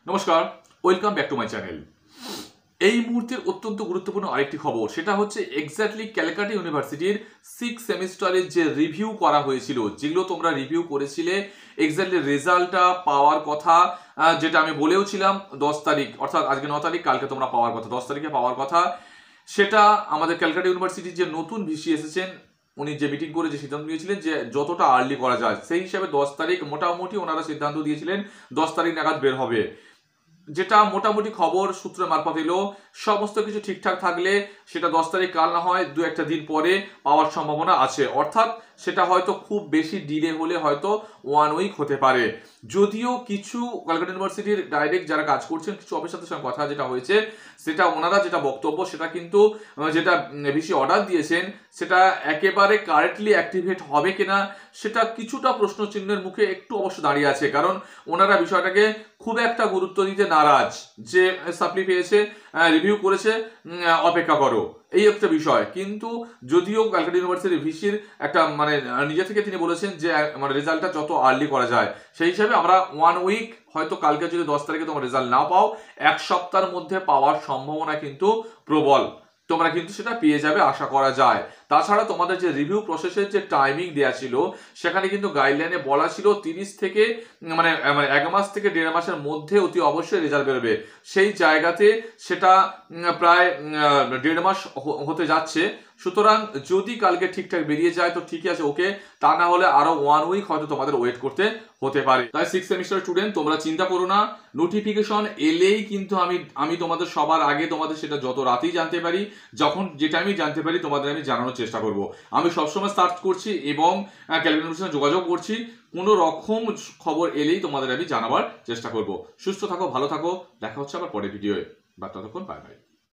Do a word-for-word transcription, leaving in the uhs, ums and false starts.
নমস্কার, welcome back to my channel. এই মুহূর্তের অত্যন্ত গুরুত্বপূর্ণ আরেকটি খবর, সেটা হচ্ছে এক্স্যাক্টলি ক্যালকাটা ইউনিভার্সিটির সিক্স সেমিস্টারের যে রিভিউ করা হয়েছিল, যেগুলো তোমরা রিভিউ করেছিলে, এক্স্যাক্টলি রেজাল্টটা পাওয়ার কথা, যেটা আমি বলেও ছিলাম দশ তারিখ, অর্থাৎ আজকে ন তারিখ, কালকে তোমরা পাওয়ার কথা, দশ তারিখে পাওয়ার কথা। সেটা আমাদের ক্যালকাটা ইউনিভার্সিটির যে নতুন ভিসি এসেছেন, উনি যে মিটিং করে যে সিদ্ধান্ত নিয়েছিলেন যে যতটা আর্লি করা যায়, সেই হিসাবে দশ তারিখ মোটামুটি ওনারা সিদ্ধান্ত দিয়েছিলেন দশ তারিখ নাগাদ বের হবে। যেটা মোটামুটি খবর সূত্রে মারফত এলো, সমস্ত কিছু ঠিকঠাক থাকলে সেটা দশ তারিখ কাল না হয় দু একটা দিন পরে পাওয়ার সম্ভাবনা আছে। অর্থাৎ সেটা হয়তো খুব বেশি ডিলে হলে হয়তো ওয়ান উইক হতে পারে। যদিও কিছু কলকাতা ইউনিভার্সিটির ডাইরেক্ট যারা কাজ করছেন, কিছু অফিসারদের সঙ্গে কথা যেটা হয়েছে, সেটা ওনারা যেটা বক্তব্য, সেটা কিন্তু যেটা ভিসি অর্ডার দিয়েছেন সেটা একেবারে কারেক্টলি অ্যাক্টিভেট হবে কিনা সেটা কিছুটা প্রশ্ন চিহ্নের মুখে একটু অবশ্য দাঁড়িয়ে আছে। কারণ ওনারা বিষয়টাকে খুব একটা গুরুত্ব দিতে নারাজ, যে সাপ্লি পেয়েছে, রিভিউ করেছে, অপেক্ষা করো, এই একটা বিষয়। কিন্তু যদিও ক্যালকাটা ইউনিভার্সিটির ভিসির একটা মানে নিজে থেকে তিনি বলেছেন যে মানে রেজাল্টটা যত আর্লি করা যায়, সেই হিসাবে আমরা ওয়ান উইক, হয়তো কালকে যদি দশ তারিখে তোমরা রেজাল্ট না পাও, এক সপ্তাহের মধ্যে পাওয়ার সম্ভাবনা কিন্তু প্রবল। তোমরা কিন্তু সেটা পেয়ে যাবে আশা করা যায়। তাছাড়া তোমাদের যে রিভিউ প্রসেসের যে টাইমিং দেওয়া ছিল, সেখানে কিন্তু গাইডলাইনে বলা ছিল তিরিশ থেকে মানে মানে এক মাস থেকে দেড় মাসের মধ্যে অতি অবশ্যই রেজাল্ট বেরোবে। সেই জায়গাতে সেটা প্রায় দেড় মাস হতে যাচ্ছে। সুতরাং যদি কালকে ঠিকঠাক বেরিয়ে যায় তো ঠিকই আছে, ওকে। তা না হলে আরো ওয়ান উইক হয়তো তোমাদের ওয়েট করতে হতে পারে। তাই সিক্স সেমিস্টার স্টুডেন্ট, তোমরা চিন্তা করো না। নোটিফিকেশন এলেই কিন্তু আমি আমি তোমাদের সবার আগে তোমাদের সেটা যত রাতেই জানতে পারি, যখন যেটা আমি জানতে পারি তোমাদের আমি জানানোর চেষ্টা করব। আমি সবসময় সার্চ করছি এবং ক্যালকুলেশনের সঙ্গে যোগাযোগ করছি। কোনো রকম খবর এলেই তোমাদের আমি জানাবার চেষ্টা করব। সুস্থ থাকো, ভালো থাকো, দেখা হচ্ছে আবার পরের ভিডিওয়ে। বা ততক্ষণ বাই বাই।